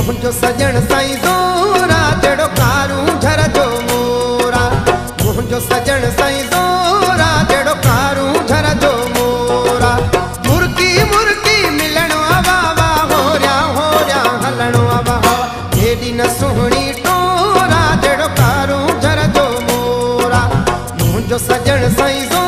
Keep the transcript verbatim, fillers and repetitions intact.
मुंहिंजो सजण साईं ज़ोरा जहिड़ो कारूं झर जो मोरा। मुंहिंजो सजण साईं ज़ोरा जहिड़ो कारूं झर जो मोरा। मुर्गी मुर्गी मिलणो आवा वा होरिया होरिया हलणो आवा हेॾी न सुहिणी टोरा जहिड़ो कारूं झर जो मोरा। मुंहिंजो सजण साईं